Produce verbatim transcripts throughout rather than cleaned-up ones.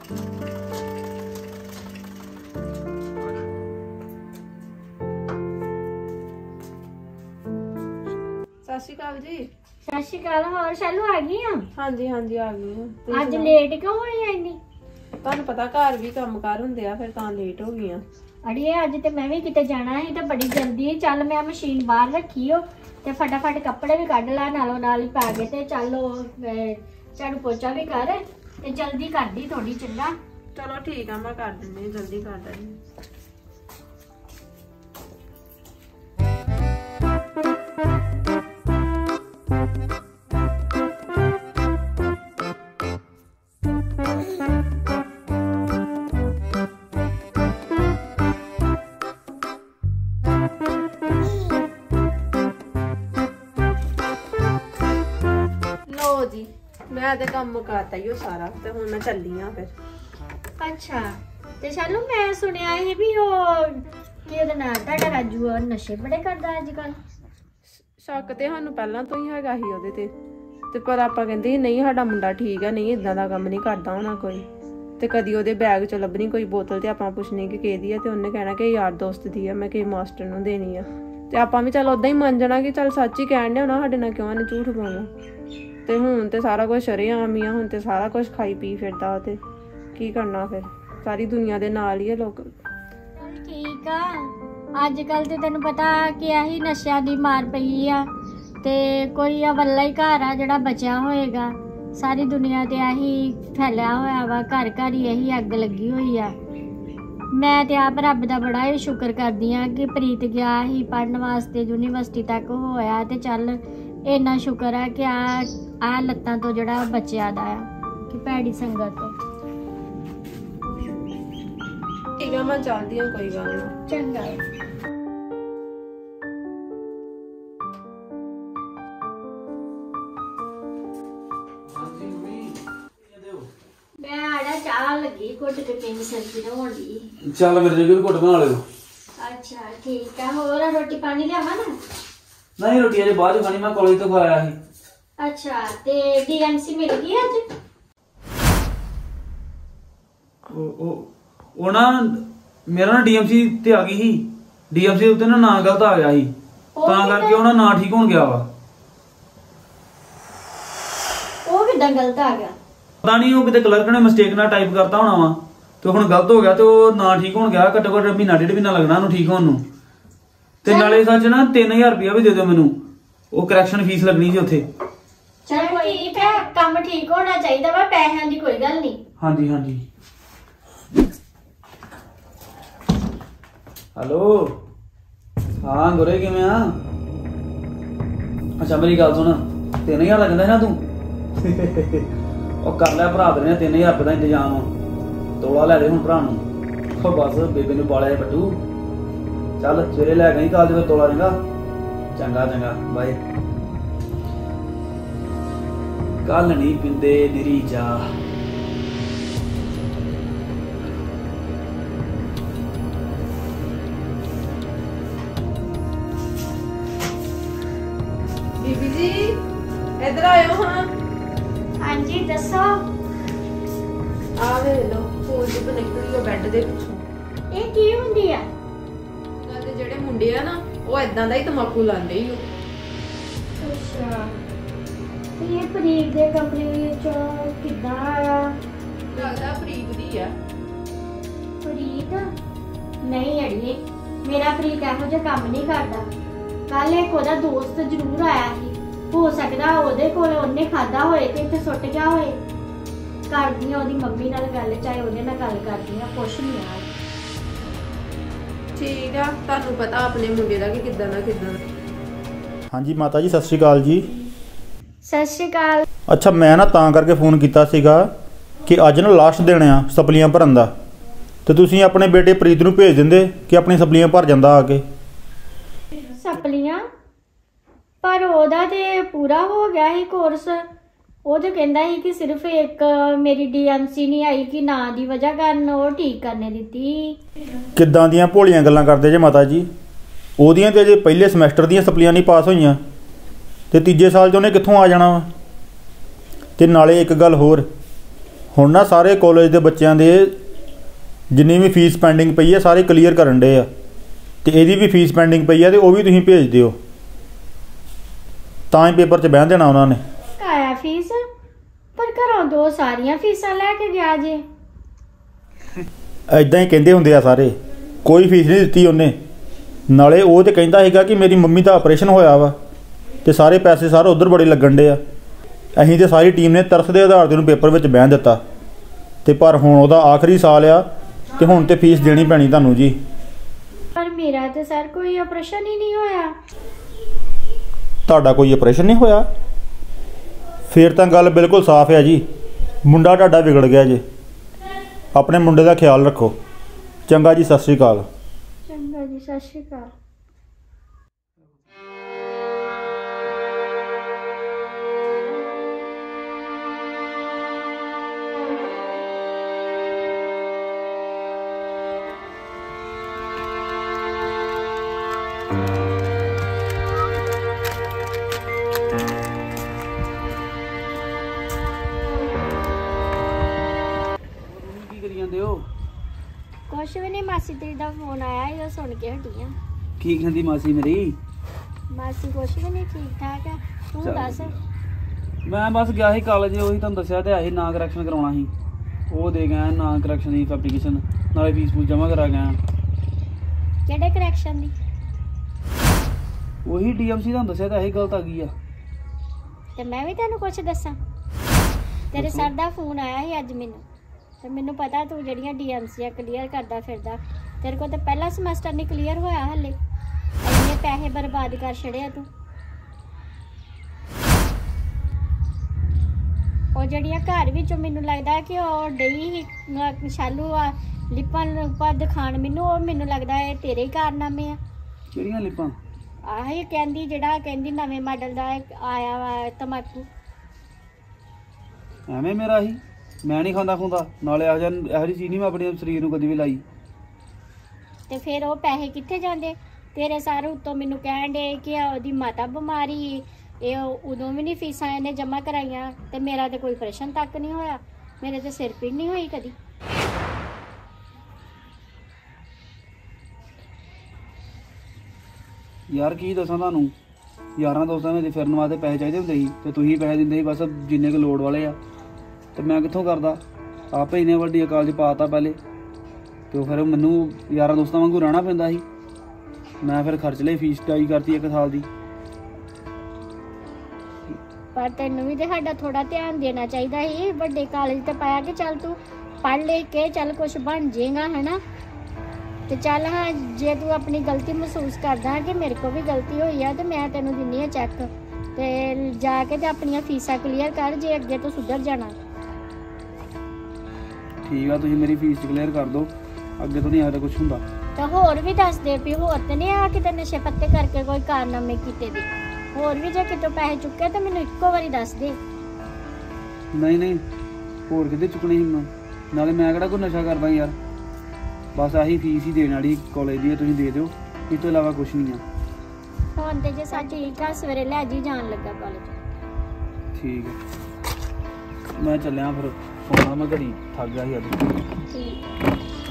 सत श्री अकाल जी। सत श्री अकाल। होर शैलू आ गई हां? हां जी हां जी आ गई। आज लेट क्यों होई है इन्नी? ਤੁਹਾਨੂੰ पता घर भी काम कार ਹੁੰਦੇ ਆ ਫਿਰ ਤਾਂ ਲੇਟ ਹੋ ਗਈਆਂ। अड़िए अज ते मैं भी किते जाना है तो बड़ी जल्दी चल मैं मशीन बाहर रखी हो ते फटाफट कपड़े भी कढ़ ला नालों नाल ही पा के ते चल झाड़ू पोचा भी कर ते जल्दी कर दी थोड़ी। चंगा चलो ठीक है मैं कर दिंदी जल्दी कर दिंदी। जी मैं ते काम मुकाता ही सारा ते हुण मैं चली हां फिर। अच्छा ते चलो मैं सुनिया है भी ओ कि ओदा नाम ताड़ा राजू नशे बड़े करदा अजकल। शक ते सानू पहला तो ही हैगा ही ओदे ते ते पर आपां कहंदे नहीं साडा मुंडा ठीक है नहीं इदां दा काम नहीं करदा होना कोई। ते कदी ओदे बैग चों लभनी कोई बोतल ते आपां पुछनी कि केदी है ते उन्हें कहना कि यार दोस्त दी है मैं कि मास्टर नूं देनी है ते आपां भी चल उदां ही मान जाना कि चल सच ही कहण दे होना साडे नाल क्यों ने झूठ बोलना। ते हुण ते सारा कुछ शरेआम ही आ हुण ते सारा कुछ खाई पी फिरदा ते की करना फिर सारी दुनिया दे नाल ही है लोग। ठीक आ अजकल ते तैनूं पता कि आही नशिਆਂ ਦੀ मार पई आ ते कोई अवला ही घर आ ਜਿਹੜਾ बचा होएगा। सारी दुनिया ते आही फैलिया होया वा घर घर ही यही अग लगी हुई आ। मैं ते आप रब दा बड़ा ही शुक्र करदी आ कि प्रीत गया ही पढ़न वास्ते यूनीवर्सिटी तक होया ते चल इन्ना शुक्र है कि आ आ लत्तां तो जड़ा बचिया दा आ कि भैड़ी संगत तो। ठीक है मैं चलदी हां कोई गल नहीं। चंगा मैं आड़ा चाह लगी घुट के पीनी सब्जी बनाउण दी। चल मेरे लिए भी घुट बना लियो। अच्छा ठीक है होर रोटी पानी लियावां ना? नहीं रोटी अजे बाद खानी मैं कॉलेज तो खाया ही। अच्छा ते डीएमसी मिल गई आज? ओ ओ ओ ना मेरा ना डीएमसी ते आ गई ही डीएमसी उत्ते ना नाम गलत आ गया ही तां करके ओना ना ठीक होण गया वा। ओ किदां गलत आ गया? पता नहीं वो किते क्लर्क ने मिस्टेक ना टाइप करता होना वा ते हुण गलत हो गया ते ओ ना ठीक होण गया। घट्टो घट्ट महीना डेढ़ महीना लगना ओनू ठीक होण नू ते नाले सच ना तीन हज़ार रुपया भी दे दियो मैनू ओ करैक्शन फीस लगनी जी उत्थे। चल ठीक है काम ठीक होना चाहिए वा पैसिਆਂ ਦੀ कोई गल नहीं। हाँ जी हाँ जी हेलो हाँ गुरे किवें आ? अच्छा मेरी गल सुन तीन हजार लगदा है ना तू ओ कर ले भरा दे तीन हजार रुपये का इंतजाम तोला लै दे हुण भरा नूं बस बेबे नूं पालिया पट्टू। चल सवेरे लै गई कल फिर तोला चंगा चंगा चंगा बाय। कल नहीं पिंदे निरी जा बीबी जी इधर आयो। हाँ हाँ जी दसो। आ वे लो फूल दी निकली ओ बेड दे पिछों। ਇਹ ਕੀ ਹੁੰਦੀ ਆ? ਤੇ ਜਿਹੜੇ ਮੁੰਡੇ ਆ ਨਾ ਉਹ ਇਦਾਂ ਦਾ ਹੀ ਤਮਾਕੂ ਲਾਉਂਦੇ ਹੀ। ਅੱਛਾ ਤੇ ਇਹ ਪ੍ਰੀਤ ਦੇ ਕਮਰੇ ਵਿੱਚ ਕਿੱਦਾਂ ਆਇਆ? ਲੱਗਦਾ ਪ੍ਰੀਤ ਦੀ ਆ। ਪ੍ਰੀਤ ਨਹੀਂ ਅੜੀਏ ਮੇਰਾ ਪ੍ਰੀਤ ਇਹੋ ਜਿਹਾ ਕੰਮ ਨਹੀਂ ਕਰਦਾ। ਕੱਲ ਇੱਕ ਉਹਦਾ ਦੋਸਤ ਜ਼ਰੂਰ ਆਇਆ ਸੀ ਹੋ ਸਕਦਾ ਉਹਦੇ ਕੋਲ ਉਹਨੇ ਖਾਦਾ ਹੋਏ ਤੇ ਇੱਥੇ ਸੁੱਟ ਗਿਆ ਹੋਏ। ਕਰਦੀ ਆ ਉਹਦੀ ਮੰਮੀ ਨਾਲ ਗੱਲ ਚਾਹੇ ਉਹਦੇ ਨਾਲ ਗੱਲ ਕਰਦੀ ਆ ਪੁੱਛ ਨਹੀਂ ਆ। ਠੀਕ ਆ ਤੁਹਾਨੂੰ ਪਤਾ ਆਪਣੇ ਮੁੰਡੇ ਦਾ ਕਿ ਕਿੱਦਾਂ ਦਾ ਕਿੱਦਾਂ। ਹਾਂਜੀ ਮਾਤਾ ਜੀ ਸਤਿ ਸ਼੍ਰੀ ਅਕਾਲ ਜੀ। ਸਤਿ ਸ਼੍ਰੀ ਅਕਾਲ। ਅੱਛਾ ਮੈਂ ਨਾ ਤਾਂ ਕਰਕੇ ਫੋਨ ਕੀਤਾ ਸੀਗਾ ਕਿ ਅੱਜ ਨਾ ਲਾਸਟ ਦਿਨ ਆ ਸਪਲੀਆਂ ਭਰਨ ਦਾ ਤੇ ਤੁਸੀਂ ਆਪਣੇ ਬੇਟੇ ਪ੍ਰੀਤ ਨੂੰ ਭੇਜ ਦਿੰਦੇ ਕਿ ਆਪਣੀ ਸਪਲੀਆਂ ਭਰ ਜਾਂਦਾ ਆ ਕੇ। ਸਪਲੀਆਂ ਪਰ ਉਹਦਾ ਤੇ ਪੂਰਾ ਹੋ ਗਿਆ ਸੀ ਕੋਰਸ। ਉਹ ਤੇ ਕਹਿੰਦਾ ਸੀ ਕਿ ਸਿਰਫ ਇੱਕ ਮੇਰੀ ਡੀਐਮਸੀ ਨਹੀਂ ਆਈ ਕਿ ਨਾ ਦੀ ਵਜ੍ਹਾ ਕਾਰਨ ਉਹ ਠੀਕ ਕਰਨੇ ਦਿੱਤੀ। ਕਿੱਦਾਂ ਦੀਆਂ ਭੋਲੀਆਂ ਗੱਲਾਂ ਕਰਦੇ ਜੇ ਮਾਤਾ ਜੀ। ਉਹਦੀਆਂ ਤੇ ਅਜੇ ਪਹਿਲੇ ਸਮੈਸਟਰ ਦੀਆਂ ਸਪਲੀਆਂ ਨਹੀਂ ਪਾਸ ਹੋਈਆਂ ਤੇ ਤੀਜੇ ਸਾਲ 'ਚ ਉਹਨੇ ਕਿੱਥੋਂ ਆ ਜਾਣਾ ਵਾ। ਤੇ ਨਾਲੇ ਇੱਕ ਗੱਲ ਹੋਰ ਹੁਣ ਨਾ ਸਾਰੇ ਕਾਲਜ ਦੇ ਬੱਚਿਆਂ ਦੇ ਜਿੰਨੀ ਵੀ ਫੀਸ ਪੈਂਡਿੰਗ ਪਈ ਹੈ ਸਾਰੇ ਕਲੀਅਰ ਕਰਨ ਡੇ ਆ, ਤੇ ਇਹਦੀ ਵੀ ਫੀਸ ਪੈਂਡਿੰਗ ਪਈ ਆ ਤੇ ਉਹ ਵੀ ਤੁਸੀਂ ਭੇਜ ਦਿਓ, ਤਾਂ ਹੀ ਪੇਪਰ 'ਚ ਬਹਿਣ ਦੇਣਾ ਉਹਨਾਂ ਨੇ। ਕਾਇਆ ਫੀਸ? ਪਰ ਘਰੋਂ ਦੋ ਸਾਰੀਆਂ ਫੀਸਾਂ ਲੈ ਕੇ ਗਿਆ ਜੇ। ਐਦਾਂ ਹੀ ਕਹਿੰਦੇ ਹੁੰਦੇ ਆ ਸਾਰੇ, ਕੋਈ ਫੀਸ ਨਹੀਂ ਦਿੱਤੀ ਉਹਨੇ। ਨਾਲੇ ਉਹ ਤੇ ਕਹਿੰਦਾ ਸੀਗਾ ਕਿ ਮੇਰੀ ਮੰਮੀ ਦਾ ਆਪਰੇਸ਼ਨ ਹੋਇਆ ਵਾ ਤੇ ਸਾਰੇ ਪੈਸੇ ਸਾਰੇ ਉਧਰ ਬੜੇ ਲੱਗਣ ਡੇ ਆ। ਅਸੀਂ ਤੇ ਸਾਰੀ ਟੀਮ ਨੇ ਤਰਸ ਦੇ ਆਧਾਰ ਤੇ ਉਹਨੂੰ ਪੇਪਰ ਵਿੱਚ ਬਹਿਣ ਦਿੱਤਾ, ਤੇ ਪਰ ਹੁਣ ਉਹਦਾ ਆਖਰੀ ਸਾਲ ਆ ਤੇ ਹੁਣ ਤੇ ਫੀਸ ਦੇਣੀ ਪੈਣੀ ਤੁਹਾਨੂੰ ਜੀ। ਪਰ ਮੇਰਾ ਤੇ ਸਰ ਕੋਈ ਆਪਰੇਸ਼ਨ ਹੀ ਨਹੀਂ ਹੋਇਆ। ਤੁਹਾਡਾ ਕੋਈ ਆਪਰੇਸ਼ਨ ਨਹੀਂ ਹੋਇਆ? ਫਿਰ ਤਾਂ ਗੱਲ ਬਿਲਕੁਲ ਸਾਫ਼ ਹੈ ਜੀ, ਮੁੰਡਾ ਤੁਹਾਡਾ ਵਿਗੜ ਗਿਆ ਜੇ। ਆਪਣੇ ਮੁੰਡੇ ਦਾ ਖਿਆਲ ਰੱਖੋ। ਚੰਗਾ ਜੀ, ਸਤਿ ਸ਼੍ਰੀ ਅਕਾਲ। ਚੰਗਾ ਜੀ, ਸਤਿ ਸ਼੍ਰੀ ਅਕਾਲ। ਕੀ ਕਰੀ ਜਾਂਦੇ ਹੋ? ਕੁਛ ਵੀ ਨਹੀਂ, ਮਾਸੀ ਤੇਰੀ ਦਾ ਫੋਨ ਆਇਆ ਇਹ ਸੁਣ ਕੇ ਹਟੀ ਆ। ਕੀ ਕਹਿੰਦੀ ਮਾਸੀ ਮੇਰੀ? ਮਾਸੀ ਕੁਛ ਵੀ ਨਹੀਂ, ਠੀਕ ਠਾਕ ਆ। ਤੂੰ ਚੱਲ ਦੱਸ। ਮੈਂ ਬਸ ਗਿਆ ਸੀ ਕਾਲਜ, ਉਹੀ ਤੁਹਾਨੂੰ ਦੱਸਿਆ ਤੇ ਆਹੀ ਨਾਂ ਕਰੈਕਸ਼ਨ ਕਰਵਾਉਣਾ ਸੀ, ਉਹ ਦੇ ਗਿਆ ਨਾਂ ਕਰੈਕਸ਼ਨ ਦੀ ਐਪਲੀਕੇਸ਼ਨ, ਨਾਲੇ ਫੀਸ ਫੂਸ ਜਮ੍ਹਾਂ ਕਰਾ ਗਿਆ। ਕਿਹੜੇ ਕਰੈਕਸ਼ਨ ਦੀ? ਉਹੀ ਡੀਐਮਸੀ ਤੁਹਾਨੂੰ ਦੱਸਿਆ ਤੇ ਆਹੀ ਗਲਤ ਆ ਗਈ ਆ। ਤੇ ਮੈਂ ਵੀ ਤੈਨੂੰ ਕੁਛ ਦੱਸਾਂ। ਤੇਰੇ ਦੱਸੋ। ਸਰ ਦਾ ਫੋਨ ਆਇਆ ਸੀ ਅੱਜ ਮੈਨੂੰ, ਤੇ ਮੈਨੂੰ ਪਤਾ ਤੂੰ ਜਿਹੜੀਆਂ ਡੀਐਮਸੀਆਂ ਕਲੀਅਰ ਕਰਦਾ ਫਿਰਦਾ। ਤੇਰੇ ਕੋਲ ਤਾਂ ਪਹਿਲਾ ਸਮੈਸਟਰ ਨਹੀਂ ਕਲੀਅਰ ਹੋਇਆ ਹਲੇ, ਇੰਨੇ ਪੈਸੇ ਬਰਬਾਦ ਕਰ ਛੜਿਆ ਤੂੰ। ਉਹ ਜਿਹੜੀਆਂ ਘਰ ਵਿੱਚੋਂ ਮੈਨੂੰ ਲੱਗਦਾ ਕਿ ਉਹ ਡਈ ਹੀ ਸ਼ਾਲੂ ਆ ਲਿਪਾਂ ਲੁਪਾਂ ਦਿਖਾਣ ਮੈਨੂੰ, ਉਹ ਮੈਨੂੰ ਲੱਗਦਾ ਇਹ ਤੇਰੇ ਹੀ ਕਾਰਨਾਮੇ ਆ। ਕਿਹੜੀਆਂ ਲਿਪਾਂ? ਆਹੀ ਕਹਿੰਦੀ ਜਿਹੜਾ ਕਹਿੰਦੀ ਨਵੇਂ ਮਾਡਲ ਦਾ ਆਇਆ ਵਾ ਤਮਾਕੂ। ਐਵੇਂ ਮੇਰਾ ਹੀ ਮੈਂ ਨਹੀਂ ਖਾਂਦਾ ਖੁੰਦਾ, ਨਾਲੇ ਇਹੋ ਜਿਹਾ ਇਹੋ ਜਿਹੀ ਚੀਜ਼ ਨਹੀਂ ਮੈਂ ਆਪਣੇ ਸਰੀਰ ਨੂੰ ਕਦੀ ਵੀ ਲਾਈ। ਤੇ ਫਿਰ ਉਹ ਪੈਸੇ ਕਿੱਥੇ ਜਾਂਦੇ? ਤੇਰੇ ਸਾਰੇ ਉੱਤੋਂ ਮੈਨੂੰ ਕਹਿਣ ਦੇ ਕਿ ਉਹਦੀ ਮਾਤਾ ਬਿਮਾਰੀ, ਇਹ ਉਦੋਂ ਵੀ ਨਹੀਂ ਫੀਸਾਂ ਇਹਨੇ ਜਮ੍ਹਾਂ ਕਰਾਈਆਂ, ਤੇ ਮੇਰਾ ਤੇ ਕੋਈ ਆਪਰੇਸ਼ਨ ਤੱਕ ਨਹੀਂ ਹੋਇਆ, ਮੇਰੇ ਤੇ ਸਿਰ ਪੀੜ ਨਹੀਂ ਹੋਈ ਕਦੀ। ਯਾਰ ਕੀ ਦੱਸਾਂ ਤੁਹਾਨੂੰ, ਯਾਰਾਂ ਦੋਸਤਾਂ ਵਿੱਚ ਫਿਰਨ ਵਾਸਤੇ ਪੈਸੇ ਚਾਹੀਦੇ ਹੁੰਦੇ ਸੀ ਤੇ ਤੁਸੀਂ ਪੈਸੇ ਦਿੰਦੇ ਸੀ ਬਸ ਜਿੰਨੇ ਕੁ ਲੋੜ ਵਾਲੇ ਆ, ਤੇ ਮੈਂ ਕਿੱਥੋਂ ਕਰਦਾ? ਆਪੇ ਇੰਨੇ ਵੱਡੀ ਕਾਲਜ ਪਾਤਾ ਪਹਿਲੇ, ਤੇ ਫਿਰ ਮੈਨੂੰ ਯਾਰਾਂ ਦੋਸਤਾਂ ਵਾਂਗੂ ਰਹਿਣਾ ਪੈਂਦਾ ਸੀ। ਮੈਂ ਫਿਰ ਖਰਚ ਲਈ, ਫੀਸ ਟਾਈ ਕਰਤੀ ਇੱਕ ਸਾਲ ਦੀ। ਪਰ ਤੈਨੂੰ ਵੀ ਤੇ ਸਾਡਾ ਥੋੜਾ ਧਿਆਨ ਦੇਣਾ ਚਾਹੀਦਾ ਸੀ। ਵੱਡੇ ਕਾਲਜ ਤੇ ਪਾਇਆ ਕਿ ਚੱਲ ਤੂੰ ਪੜ੍ਹ ਲੈ ਕੇ ਚੱਲ ਕੁਛ ਬਣ ਜਾਏਗਾ, ਹਨਾ। ਤੇ ਚੱਲ ਹਾਂ, ਜੇ ਤੂੰ ਆਪਣੀ ਗਲਤੀ ਮਹਿਸੂਸ ਕਰਦਾ ਕਿ ਮੇਰੇ ਕੋਲ ਵੀ ਗਲਤੀ ਹੋਈ ਆ, ਤੇ ਮੈਂ ਤੈਨੂੰ ਦਿੰਨੀ ਆ ਚੈੱਕ, ਤੇ ਜਾ ਕੇ ਤੇ ਆਪਣੀਆਂ ਫੀਸਾਂ ਕਲੀਅਰ ਕਰ, ਜੇ ਅੱਗੇ ਤੋਂ ਸੁਧਰ ਜਾਣਾ। ਠੀਕ ਆ, ਤੁਸੀਂ ਮੇਰੀ ਫੀਸ ਕਲੀਅਰ ਕਰ ਦਿਓ, ਅੱਗੇ ਤੋਂ ਨਹੀਂ ਆਇਆ ਕੁਝ ਹੁੰਦਾ। ਤਾਂ ਹੋਰ ਵੀ ਦੱਸ ਦੇ ਵੀ ਹੋਰ ਤੇ ਨਹੀਂ ਆ ਕਿਤੇ ਨਸ਼ੇ ਪੱਤੇ ਕਰਕੇ ਕੋਈ ਕਾਰਨਾਮੇ ਕੀਤੇ ਦੇ, ਹੋਰ ਵੀ ਜੇ ਕਿਤੋਂ ਪੈਸੇ ਚੁੱਕੇ ਤਾਂ ਮੈਨੂੰ ਇੱਕੋ ਵਾਰੀ ਦੱਸ ਦੇ। ਨਹੀਂ ਨਹੀਂ, ਹੋਰ ਕਿਤੇ ਚੁੱਕਣੀ ਸੀ ਮੈਂ, ਨਾਲੇ ਮੈਂ ਕਿਹੜਾ ਕੋਈ ਨਸ਼ਾ ਕਰਦਾ ਯਾਰ, ਬਸ ਆਹੀ ਫੀਸ ਹੀ ਦੇਣ ਵਾਲੀ ਕਾਲਜ ਦੀ, ਤੁਸੀਂ ਦੇ ਦਿਓ, ਇਸ ਤੋਂ ਇਲਾਵਾ ਕੁਝ ਨਹੀਂ ਆ। ਹੁਣ ਤੇ ਜੇ ਸੱਚ ਠੀਕ ਆ, ਸਵੇਰੇ ਲੈ ਜੀ ਜਾਣ ਲੱਗਾ ਕਾਲਜ। ਠੀਕ ਹੈ, ਮੈਂ ਚੱਲਿਆ ਫਿਰ, ਸੋਣਾ ਮੈਂ ਘੜੀ, ਥੱਕ ਗਿਆ ਸੀ ਅੱਜ। ਠੀਕ।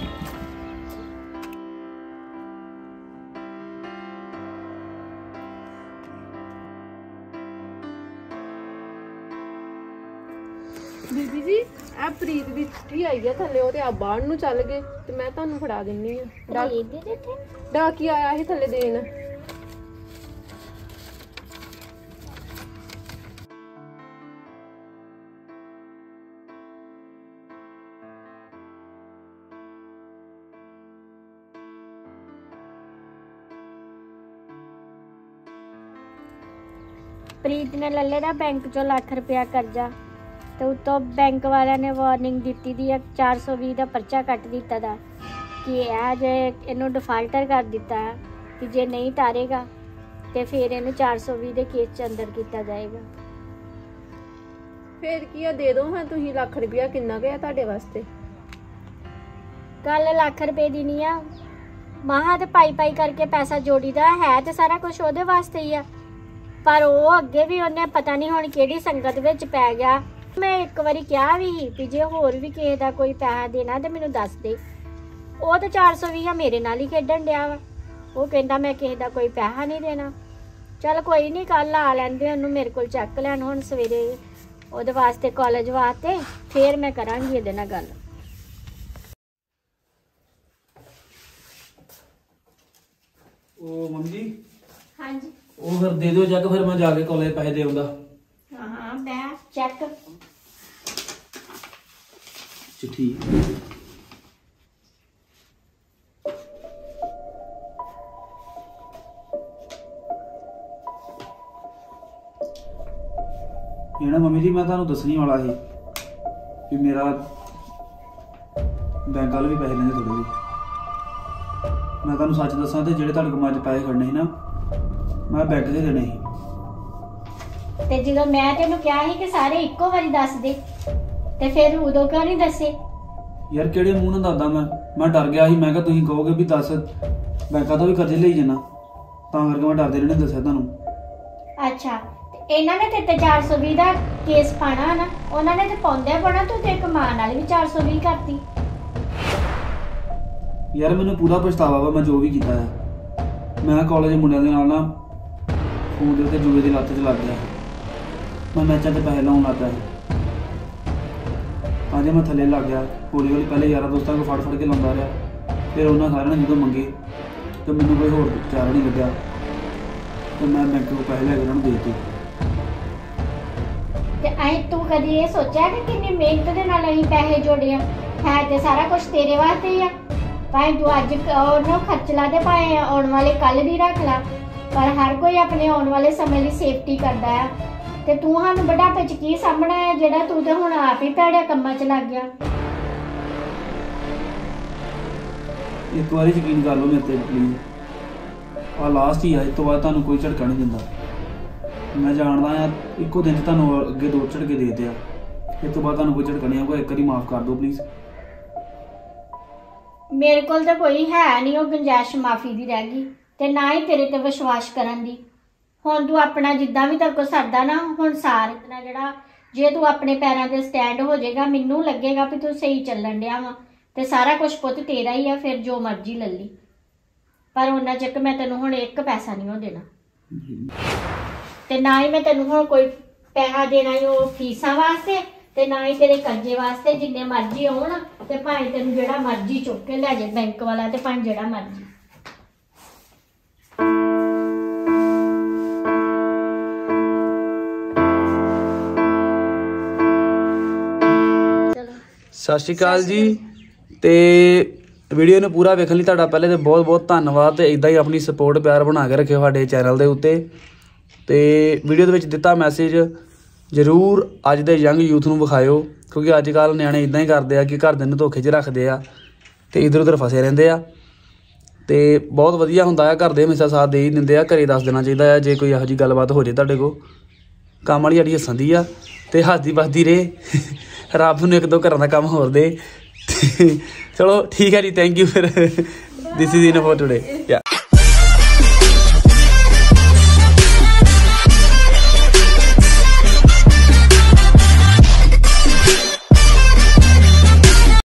ਦੀਦੀ ਜੀ, ਇਹ ਪ੍ਰੀਤ ਦੀ ਚਿੱਠੀ ਆਈ ਆ ਥੱਲੇ, ਉਹ ਤੇ ਆ ਬਾਹਰ ਨੂੰ ਚੱਲ ਗਏ, ਤੇ ਮੈਂ ਤੁਹਾਨੂੰ ਫੜਾ ਦਿੰਨੀ ਆ। ਡਾਕ ਦੇ ਦੇ ਦਿੱਤੇ। ਡਾਕੀ ਆਇਆ ਸੀ ਥੱਲੇ ਦੇਣ। ਪ੍ਰੀਤ ਨੇ ਲੱਲੇ ਦਾ ਬੈਂਕ ਚੋਂ ਲੱਖ ਰੁਪਇਆ ਕਰਜ਼ਾ, ਤੇ ਉੱਤੋਂ ਬੈਂਕ ਵਾਲਿਆਂ ਨੇ ਵਾਰਨਿੰਗ ਦਿੱਤੀ ਦੀ ਆ, ਚਾਰ ਸੌ ਵੀਹ ਦਾ ਪਰਚਾ ਕੱਟ ਦਿੱਤਾ ਦਾ ਕਿ ਇਹ ਜੇ ਇਹਨੂੰ ਡਿਫਾਲਟਰ ਕਰ ਦਿੱਤਾ ਕਿ ਜੇ ਨਹੀਂ ਤਾਰੇਗਾ ਤੇ ਫਿਰ ਇਹਨੂੰ ਚਾਰ ਸੌ ਵੀਹ ਦੇ ਕੇਸ 'ਚ ਅੰਦਰ ਕੀਤਾ ਜਾਏਗਾ। ਫੇਰ ਕੀ ਆ, ਦੇ ਦੋ ਹਾਂ ਤੁਸੀਂ ਲੱਖ ਰੁਪਇਆ, ਕਿੰਨਾ ਗਿਆ ਤੁਹਾਡੇ ਵਾਸਤੇ? ਗੱਲ ਲੱਖ ਰੁਪਏ ਦੀ ਨਹੀਂ ਆ, ਮਹਾਂ ਤੇ ਪਾਈ ਪਾਈ ਕਰਕੇ ਪੈਸਾ ਜੋੜੀਦਾ ਹੈ, ਤੇ ਸਾਰਾ ਕੁਝ ਉਹਦੇ ਵਾਸਤੇ ਹੀ ਆ। ਪਰ ਉਹ ਅੱਗੇ ਵੀ ਉਹਨੇ ਪਤਾ ਨਹੀਂ ਹੁਣ ਕਿਹੜੀ ਸੰਗਤ ਵਿੱਚ ਪੈ ਗਿਆ, मैं एक बारी कहा भी ਸੀ ਵੀ ਜੇ ਹੋਰ ਵੀ ਕਿਸੇ ਦਾ ਕੋਈ ਪੈਸਾ ਦੇਣਾ ਤੇ ਮੈਨੂੰ ਦੱਸ ਦੇ। ਉਹ ਤਾਂ ਚਾਰ ਸੌ ਵੀਹ ਮੇਰੇ ਨਾਲ ਹੀ ਖੇਡਣ ਡਿਆ ਵਾ। ਉਹ ਕਹਿੰਦਾ ਮੈਂ ਕਿਸੇ ਦਾ ਕੋਈ ਪੈਸਾ ਨਹੀਂ ਦੇਣਾ। ਚੱਲ ਕੋਈ ਨਹੀਂ, ਕੱਲ ਆ ਲੈਂਦੇ ਉਹਨੂੰ ਮੇਰੇ ਕੋਲ ਚੈੱਕ ਲੈਣ। ਹੁਣ ਸਵੇਰੇ ਉਹਦੇ ਵਾਸਤੇ ਕਾਲਜ ਵਾਸਤੇ ਫੇਰ ਮੈਂ ਕਰਾਂਗੀ ਇਹਦੇ ਨਾਲ ਗੱਲ। ਉਹ ਮੰਮੀ ਜੀ ਹਾਂਜੀ ਉਹ ਫਿਰ ਦੇ ਦਿਓ ਚੈੱਕ, ਫਿਰ ਮੈਂ ਜਾ ਕੇ ਕਾਲਜ ਪੈਸੇ ਦੇ ਆਉਂਦਾ। ਹਾਂ ਹਾਂ ਮੈਂ ਚੈੱਕ ਚਿੱਠੀ ਇਹ ਨਾ ਮੰਮੀ ਜੀ ਮੈਂ ਤੁਹਾਨੂੰ ਦੱਸਣੀ ਵਾਲਾ ਸੀ ਵੀ ਮੇਰਾ ਬੈਂਕ ਵਾਲੇ ਵੀ ਪੈਸੇ ਲੈਂਦੇ ਥੋੜੇ ਜਿਹੇ। ਮੈਂ ਤੁਹਾਨੂੰ ਸੱਚ ਦੱਸਾਂ ਤੇ ਜਿਹੜੇ ਤੁਹਾਡੇ ਕੋਲ ਅੱਜ ਪੈਸੇ ਖੜਨੇ ਸੀ ਨਾ ਮੈਂ ਬੈਂਕ ਦੇ ਦੇਣੇ ਸੀ। ਤੇ ਜਦੋਂ ਮੈਂ ਤੈਨੂੰ ਕਿਹਾ ਸੀ ਕਿ ਸਾਰੇ ਇੱਕੋ ਵਾਰੀ ਦੱਸ ਦੇ ਤੇ ਫਿਰ ਉਦੋਂ ਕਿਉਂ ਨਹੀਂ ਦੱਸੇ? ਯਾਰ ਕਿਹੜੇ ਮੂੰਹ ਨਾਲ ਦੱਸਦਾ ਮੈਂ ਮੈਂ ਡਰ ਗਿਆ ਸੀ। ਮੈਂ ਕਿਹਾ ਤੁਸੀਂ ਕਹੋਗੇ ਵੀ ਦੱਸ ਬੈਂਕਾਂ ਤੋਂ ਵੀ ਕਰਜ਼ੇ ਲਈ ਜਾਣਾ, ਤਾਂ ਕਰਕੇ ਮੈਂ ਡਰਦੇ ਨਹੀਂ ਦੱਸਿਆ ਤੁਹਾਨੂੰ। ਅੱਛਾ ਤੇ ਇਹਨਾਂ ਨੇ ਤੇ ਚਾਰ ਸੌ ਵੀਹ ਦਾ ਕੇਸ ਪਾਣਾ ਨਾ, ਉਹਨਾਂ ਨੇ ਤੇ ਪਾਉਂਦੇ ਪਾਣਾ, ਤੂੰ ਤੇ ਕਮਾਨ ਵਾਲੀ ਵੀ ਚਾਰ ਸੌ ਵੀਹ ਕਰਤੀ। ਯਾਰ ਮੈਨੂੰ ਪੂਰਾ ਪਛਤਾਵਾ ਵਾ ਮੈਂ ਜੋ ਵੀ ਕੀਤਾ ਹੈ। ਮੈਂ ਕਾਲਜ ਦੇ ਮੁੰਡਿਆਂ ਦੇ ਨਾਲ ਨਾ ਫੋਨ ਦੇ ਉੱਤੇ ਜੂਏ ਦੀ ਲੱਤ 'ਚ ਲੱਗ ਗਿਆ। ਮੈਂ ਮੈਚਾਂ 'ਤੇ ਪੈਸੇ ਲਾਉਣ ਲੱਗ ਪਿਆ। ਅੱਜ ਮੈਂ ਥੱਲੇ ਲੱਗ ਗਿਆ। ਹੌਲੀ ਹੌਲੀ ਪਹਿਲੇ ਯਾਰਾਂ ਦੋਸਤਾਂ ਕੋਲ ਫੜ ਫੜ ਕੇ ਲਾਉਂਦਾ ਰਿਹਾ। ਫਿਰ ਉਹਨਾਂ ਸਾਰਿਆਂ ਨੇ ਜਦੋਂ ਮੰਗੇ ਤੇ ਮੈਨੂੰ ਕੋਈ ਹੋਰ ਚਾਰਾ ਨਹੀਂ ਲੱਗਿਆ ਤੇ ਮੈਂ ਬੈਂਕ ਤੋਂ ਪੈਸੇ ਲੈ ਕੇ ਉਹਨਾਂ ਨੂੰ ਦੇ ਦਿੱਤੇ। ਤੇ ਐ ਤੂੰ ਕਦੀ ਇਹ ਸੋਚਿਆ ਕਿ ਕਿੰਨੀ ਮਿਹਨਤ ਦੇ ਨਾਲ ਅਸੀਂ ਪੈਸੇ ਜੋੜੇ ਆ? ਹੈ ਤੇ ਸਾਰਾ ਕੁਝ ਤੇਰੇ ਵਾਸਤੇ ਹੀ ਆ। ਭਾਵੇਂ ਤੂੰ ਅੱਜ ਉਹਨੂੰ ਖਰਚ ਲਾ ਦੇ, ਭਾਵੇਂ ਆਉਣ ਵਾਲੇ ਕੱਲ ਦੀ ਰੱਖ ਲਾ, ਪਰ ਹਰ ਕੋਈ ਆਪਣੇ ਆਉਣ ਵਾਲੇ ਸਮੇਂ ਦੀ ਸੇਫਟੀ ਕਰਦਾ ਆ। ਤੇ ਤੂੰ ਸਾਨੂੰ ਬੁਢਾਪੇ 'ਚ ਕੀ ਸਾਂਭਣਾ ਹੈ ਜਿਹੜਾ ਤੂੰ ਤੇ ਹੁਣ ਆਪ ਹੀ ਭੈੜੇ ਕੰਮਾਂ 'ਚ ਲੱਗ ਗਿਆ। ਇੱਕ ਵਾਰੀ ਯਕੀਨ ਕਰ ਲਓ ਮੇਰੇ ਤੇ ਪਲੀਜ਼। ਆ ਲਾਸਟ ਹੀ ਆ, ਇਸ ਤੋਂ ਬਾਅਦ ਤੁਹਾਨੂੰ ਕੋਈ ਝਟਕਾ ਨਹੀਂ ਦਿੰਦਾ। ਮੈਂ ਜਾਣਦਾ ਆ ਇੱਕੋ ਦਿਨ 'ਚ ਤੁਹਾਨੂੰ ਅੱਗੇ ਦੋ ਝਟਕੇ ਦੇ ਦਿਆ, ਇਸ ਤੋਂ ਬਾਅਦ ਤੁਹਾਨੂੰ ਕੋਈ ਝਟਕਾ ਨਹੀਂ ਆਊਗਾ। ਇੱਕ ਵਾਰੀ ਮਾਫ ਕਰ ਦਿਓ ਪਲੀਜ਼। ਮੇਰੇ ਕੋਲ ਤਾਂ ਕੋਈ ਹੈ ਨਹੀਂ ਉਹ ਗੁੰਜਾਇਸ਼ ਮਾਫੀ ਦੀ ਰਹਿ ਗਈ ਤੇ ਨਾ ਹੀ ਤੇਰੇ ਤੇ ਵਿਸ਼ਵਾਸ ਕਰਨ ਦੀ। ਹੁਣ ਤੂੰ ਆਪਣਾ ਜਿੱਦਾਂ ਵੀ ਤੇਰੇ ਕੋਲ ਸਰਦਾ ਨਾ ਹੁਣ ਸਾਰ ਇਤਨਾ ਜਿਹੜਾ ਜੇ ਤੂੰ ਆਪਣੇ ਪੈਰਾਂ ਤੇ ਸਟੈਂਡ ਹੋ ਜਾਏਗਾ, ਮੈਨੂੰ ਲੱਗੇਗਾ ਵੀ ਤੂੰ ਸਹੀ ਚੱਲਣ ਡਿਆ ਵਾ ਤੇ ਸਾਰਾ ਕੁਝ ਪੁੱਤ ਤੇਰਾ ਹੀ ਆ। ਫਿਰ ਜੋ ਮਰਜ਼ੀ ਲੈ ਲਈ, ਪਰ ਉਹਨਾਂ ਚੱਕ ਮੈਂ ਤੈਨੂੰ ਹੁਣ ਇੱਕ ਪੈਸਾ ਨਹੀਂ ਉਹ ਦੇਣਾ ਤੇ ਨਾ ਹੀ ਮੈਂ ਤੈਨੂੰ ਹੁਣ ਕੋਈ ਪੈਸਾ ਦੇਣਾ ਹੀ ਉਹ ਫੀਸਾਂ ਵਾਸਤੇ ਤੇ ਨਾ ਹੀ ਤੇਰੇ ਕਰਜ਼ੇ ਵਾਸਤੇ। ਜਿੰਨੇ ਮਰਜ਼ੀ ਆਉਣ ਤੇ ਭਾਵੇਂ ਤੈਨੂੰ ਜਿਹੜਾ ਮਰਜ਼ੀ ਚੁੱਕ ਕੇ ਲੈ ਜਾਏ ਬੈਂਕ ਵਾਲਾ ਤੇ ਭਾਵੇਂ ਜਿਹੜਾ ਮਰਜ਼ੀ। ਸਤਿ ਸ਼੍ਰੀ ਅਕਾਲ ਜੀ। ਤੇ ਵੀਡੀਓ ਨੂੰ ਪੂਰਾ ਵੇਖਣ ਲਈ ਤੁਹਾਡਾ ਪਹਿਲੇ ਤੇ ਬਹੁਤ ਬਹੁਤ ਧੰਨਵਾਦ। ਤੇ ਇਦਾਂ ਹੀ ਆਪਣੀ ਸਪੋਰਟ ਪਿਆਰ ਬਣਾ ਕੇ ਰੱਖਿਓ ਸਾਡੇ ਚੈਨਲ ਦੇ ਉੱਤੇ। ਤੇ ਵੀਡੀਓ ਦੇ ਵਿੱਚ ਦਿੱਤਾ ਮੈਸੇਜ ਜ਼ਰੂਰ ਅੱਜ ਦੇ ਯੰਗ ਯੂਥ ਨੂੰ ਵਿਖਾਇਓ, ਕਿਉਂਕਿ ਅੱਜ ਕੱਲ੍ਹ ਨਿਆਣੇ ਇਦਾਂ ਹੀ ਕਰਦੇ ਆ ਕਿ ਘਰਦਿਆਂ ਨੂੰ ਧੋਖੇ 'ਚ ਰੱਖਦੇ ਆ ਤੇ ਇੱਧਰ ਉੱਧਰ ਫਸੇ ਰਹਿੰਦੇ ਆ। ਤੇ ਬਹੁਤ ਵਧੀਆ ਹੁੰਦਾ ਆ, ਘਰ ਦੇ ਹਮੇਸ਼ਾ ਸਾਥ ਦੇ ਹੀ ਦਿੰਦੇ ਆ। ਘਰੇ ਦੱਸ ਦੇਣਾ ਚਾਹੀਦਾ ਆ ਜੇ ਕੋਈ ਇਹੋ ਜਿਹੀ ਗੱਲਬਾਤ ਹੋ ਜੇ ਤੁਹਾਡੇ ਕੋਲ। ਕੰਮ ਵਾਲੀ ਸਾਡੀ ਹੱਸਣ ਦੀ ਆ ਤੇ ਹੱਸਦੀ ਵੱਸਦੀ ਰਹੇ। ਰੱਬ ਨੂੰ ਇੱਕ ਦੋ ਘਰਾਂ ਦਾ ਕੰਮ ਹੋਰ ਦੇ। ਚਲੋ ਠੀਕ ਹੈ ਜੀ, ਥੈਂਕ ਯੂ। ਫਿਰ this is in for today.